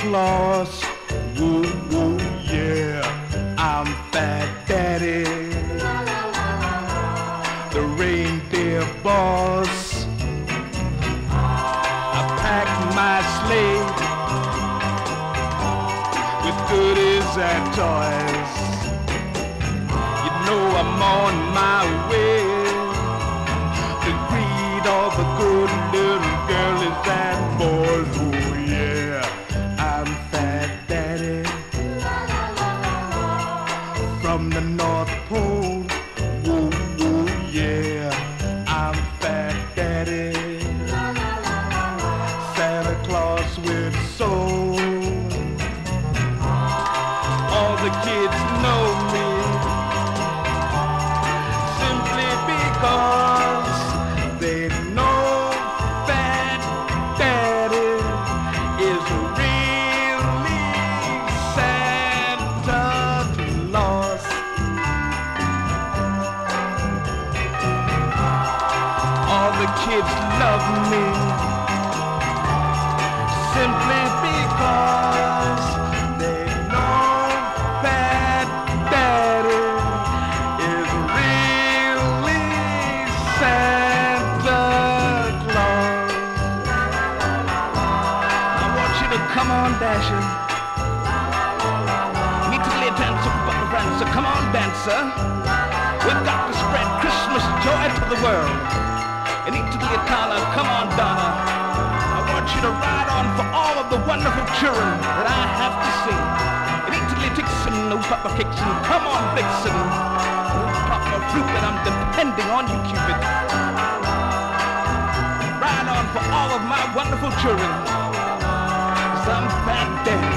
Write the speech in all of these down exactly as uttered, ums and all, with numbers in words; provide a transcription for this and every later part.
Claus, woo woo yeah, I'm Fat Daddy, the reindeer boss. I packed my sleigh with goodies and toys. You know I'm on my way to greet all the good little girlies and boys. Oh yeah, I'm Fat Daddy from the North Pole. Woo woo yeah, I'm Fat Daddy, Santa Claus with soul. All the kids know me simply because they know Fat Daddy is really Santa Claus. All the kids love me simply because they know Fat Daddy is really Santa Claus. I want you to come on, Dasher. Meet the little dancer, Butter Rancer. Come on, dancer. We've got to spread Christmas joy to the world. And eat to the Italian, come on, Donna. I want you to ride on for all of the wonderful children that I have to see. And eat to the Dixon, no Papa Kixon, come on, Vixen. No Papa Fruit, that I'm depending on you, Cupid. Ride on for all of my wonderful children. Some Fat Daddy,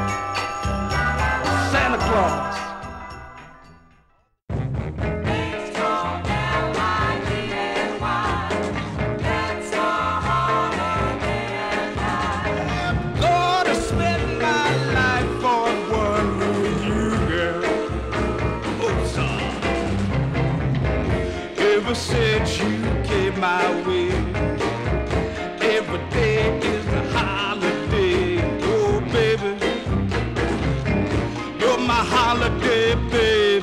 Santa Claus. Gonna spend my life on one with you, girl. Oh, son. Ever since you came my way, every day is a holiday. Oh, baby, you're my holiday, baby.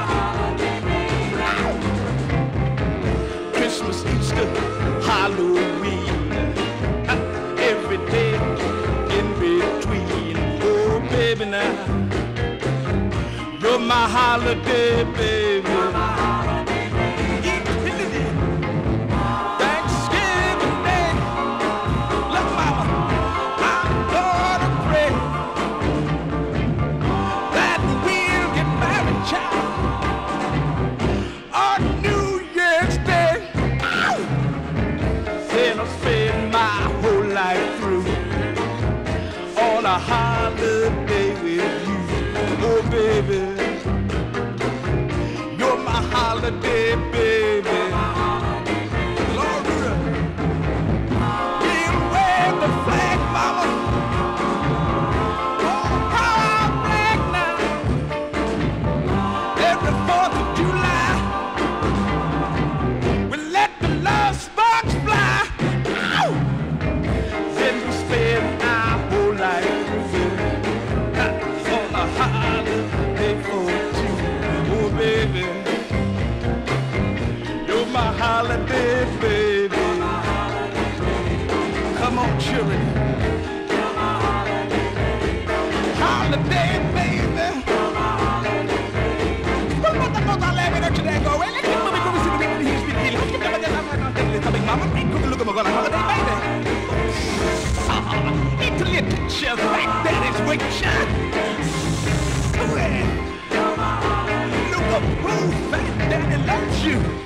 Christmas, Easter, Halloween, uh, every day in between. Oh, baby, now you're my holiday, baby. Thanksgiving Day, look, mama, I'm gonna pray that we'll get married, child, on New Year's Day. Then I'll spend my whole life through on a holiday with you. Oh, baby, you're my holiday, baby. Lord, we'll wave the flag, mama. Oh, how I brag now. Every fourth of July, we let the love sparks fly. Ow! Then we spend our whole life through on a holiday for two. Oh, baby, you're my holiday, baby. Come on, children. Holiday, baby. What about the most I laugh at today? Go, well, let's get moving, moving, moving, moving, moving, moving, moving, moving, mama, big cookie, look at my holiday, baby. It's a little chest like that is waiting. Look up, who Fat Daddy loves you.